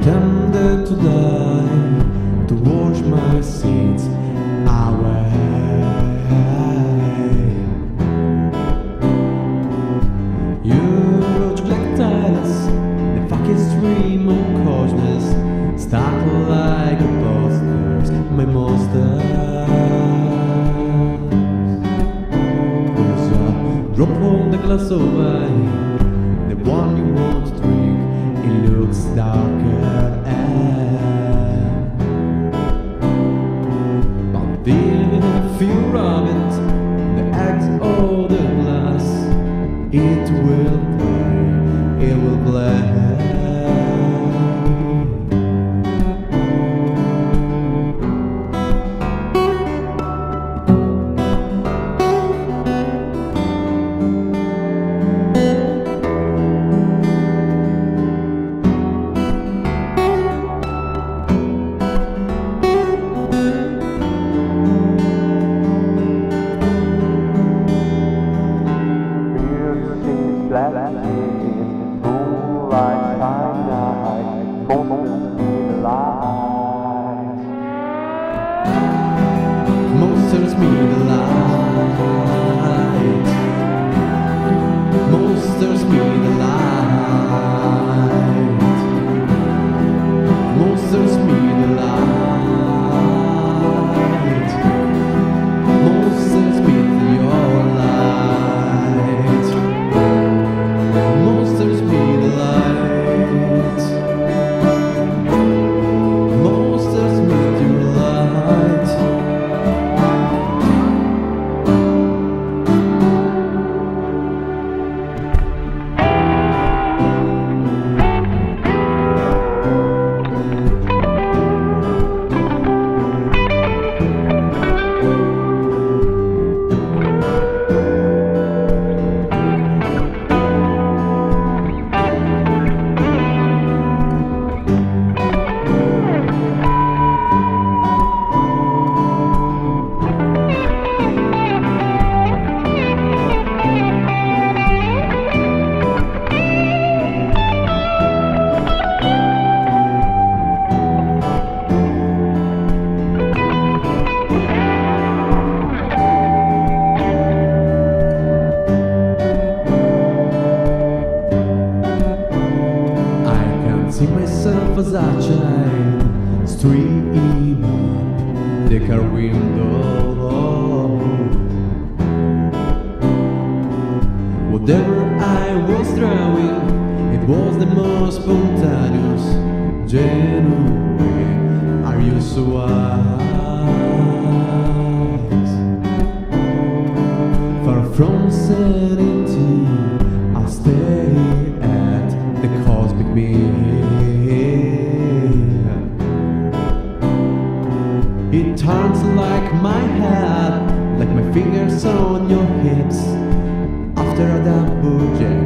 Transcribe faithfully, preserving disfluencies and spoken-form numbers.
pretended to die to wash my sins away. You wrote black titles, the fucking stream of consciousness, stuck like a posters, my monsters. There's a drop on the glass of wine, the one you want to drink, it looks darker and but even if you rub it, the eggs or the glass, it will play, it will play. Monsters meet the light. Monsters meet the light. Monsters meet the light. Monsters meet your light. Monsters meet the light. Monsters meet your light. See myself as a child, streaming the car window. Whatever I was drawing, it was the most spontaneous, genuine. Are you so wise? Far from sanity, I stay at the cosmic mean. It turns like my head, like my fingers on your hips, after a double jet.